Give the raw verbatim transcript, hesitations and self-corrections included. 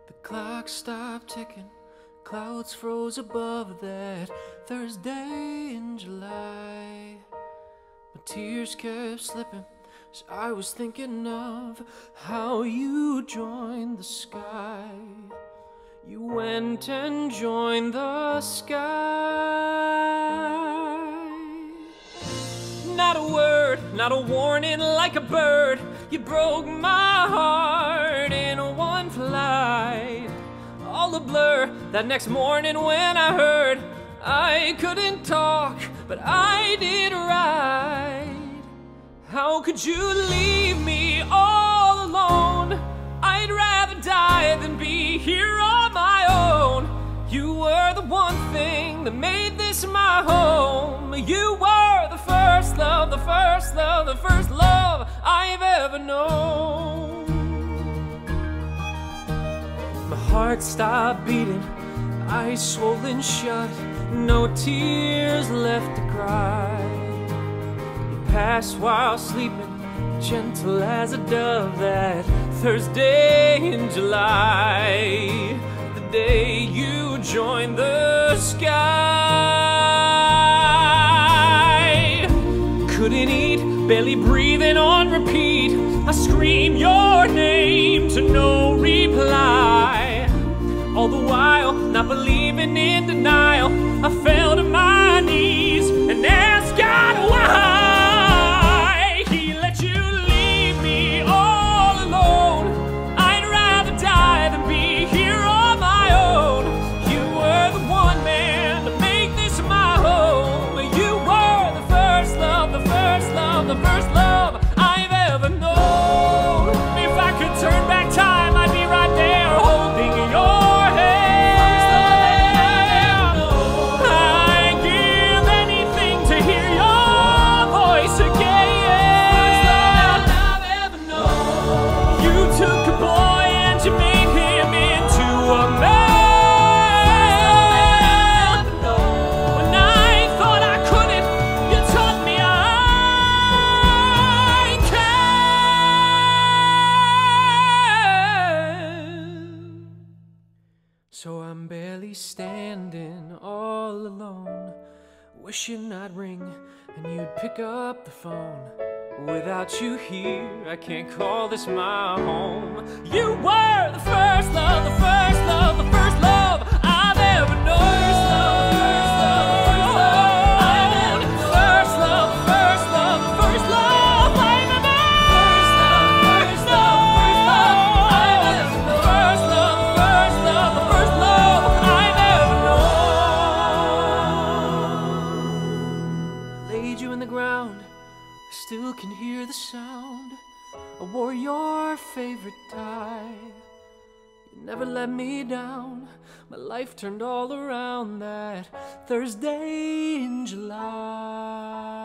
The clock stopped ticking, clouds froze above that Thursday in July. My tears kept slipping as I was thinking of how you joined the sky. You went and joined the sky. Not a word, not a warning, like a bird, you broke my heart in one flight. All a blur that next morning when I heard I couldn't talk, but I did write. How could you leave me all alone? I'd rather die than be here on my own. You were the one thing that made this my home. You were the first love, the first love, the first love I've ever known. My heart stopped beating, eyes swollen shut, no tears left to cry. You passed while sleeping, gentle as a dove, that Thursday in July, the day you joined the sky. Couldn't eat, barely breathing on repeat, I screamed your name to no reply. All the while, not believing, in denial, I fell to my knees and asked God why He let you leave me all alone. I'd rather die than be here on my own. You were the one man to make this my home. You were the first love, the first love, the first love I've ever known. If I could turn back time, I'd be right there holding your So I'm barely standing all alone, wishing I'd ring and you'd pick up the phone. Without you here, I can't call this my home. You were the first love, the first love, the first love I've ever known. First love, first love, first love I've ever known. First love, first love, first love I've ever known. First love, first love, first love I've ever known. First love, first love, the first love I've ever known. Laid you in the ground, still can hear the sound. I wore your favorite tie. You never let me down. My life turned all around that Thursday in July.